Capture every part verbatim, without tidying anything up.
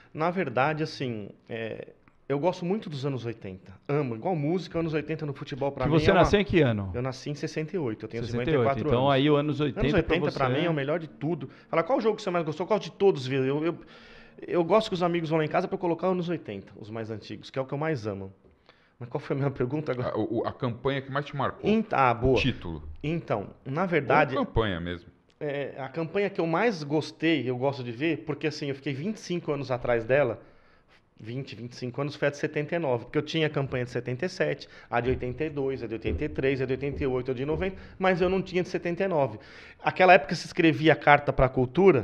Na verdade, assim, é, eu gosto muito dos anos oitenta. Amo. Igual música, anos oitenta no futebol pra Que mim você é uma... nasceu em que ano? Eu nasci em sessenta e oito, eu tenho sessenta cinquenta e e oito. quatro Então anos. aí o anos oitenta, Anos oitenta pra pra você... mim é o melhor de tudo. Fala, qual jogo que você mais gostou? Qual de todos, viu? Eu, eu, eu, eu gosto que os amigos vão lá em casa pra colocar anos oitenta, os mais antigos, que é o que eu mais amo. Mas qual foi a minha pergunta agora? A, o- a campanha que mais te marcou. Ent- Ah, O boa. título. Então, na Ou verdade, campanha mesmo. é, a campanha que eu mais gostei, eu gosto de ver, porque assim, eu fiquei vinte e cinco anos atrás dela, vinte, vinte e cinco anos, foi a de setenta e nove, porque eu tinha a campanha de setenta e sete, a de oitenta e dois, a de oitenta e três, a de oitenta e oito, a de noventa, mas eu não tinha de setenta e nove. Aquela época se escrevia carta para a cultura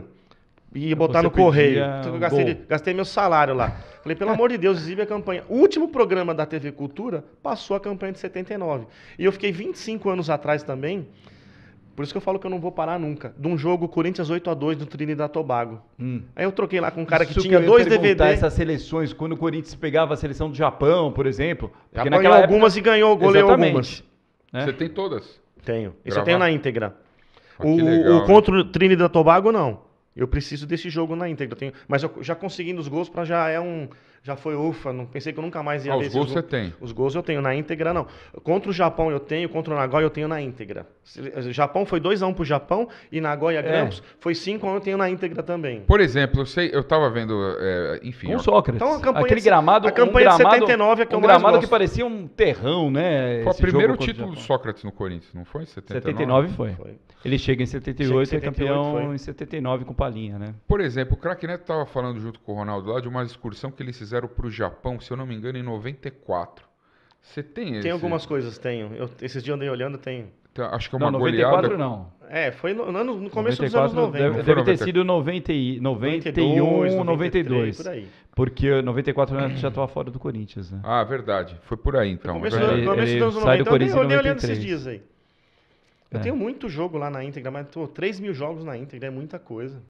e ia botar Você no correio. pedia Então, eu o gastei, gol. gastei meu salário lá. Falei, pelo amor de Deus, exibe a campanha. O último programa da T V Cultura passou a campanha de setenta e nove. E eu fiquei vinte e cinco anos atrás também. Por isso que eu falo que eu não vou parar nunca. De um jogo Corinthians oito a dois no Trinidad e Tobago. Hum. Aí eu troquei lá com um cara que Isso tinha eu ia dois perguntar, D V D. essas seleções, quando o Corinthians pegava a seleção do Japão, por exemplo. Já porque apanhou naquela algumas época... e ganhou, goleou Exatamente. algumas. Né? Você tem todas? Tenho. Isso eu Gravar? tenho na íntegra. Ah, que o, legal, o né? contra o Trinidad e Tobago, não. Eu preciso desse jogo na íntegra. Eu tenho, mas eu já conseguindo os gols, pra já é um... Já foi ufa, não pensei que eu nunca mais ia Ah, ver os esses gols você gols. tem. Os gols eu tenho, na íntegra não. Contra o Japão eu tenho, contra o Nagoya eu tenho na íntegra. O Japão foi dois a um pro Japão e Nagoya Grampus foi cinco a um, eu tenho na íntegra também. Por exemplo, eu sei, eu tava vendo, é, enfim... Com ó, Sócrates. Então, a campanha Aquele de- gramado, a campanha um de gramado, setenta e nove é que um eu mais gramado que gosto. parecia um terrão, né? Foi o esse primeiro jogo contra o título do Japão. Sócrates no Corinthians, não foi? setenta e nove? setenta e nove foi. Foi. Ele chega em setenta e Chega em oito e é setenta e oito, campeão foi. em setenta e nove com Palinha, né? Por exemplo, o Craque Neto estava falando junto com o Ronaldo lá de uma excursão que eles fizeram para o Japão, se eu não me engano, em noventa e quatro. Você tem esse? Tem algumas coisas, tenho. Eu, esses dias eu andei olhando, tenho. Tem- Acho que é uma Não, noventa e quatro goleada. não. É, foi no, no, no começo dos noventa e quatro anos noventa. Deve, Não deve foi ter noventa. sido noventa e, noventa e noventa e dois, um, noventa e dois. por aí. Porque noventa e quatro o Neto já estava fora do Corinthians, né? Ah, verdade. Foi por aí, então. Começo, é do, verdade. Ele- começo ele dos anos sai do noventa, eu andei, Corinthians em eu andei olhando noventa e três. esses dias aí. Eu É. tenho muito jogo lá na íntegra, mas tô três mil jogos na íntegra, é muita coisa.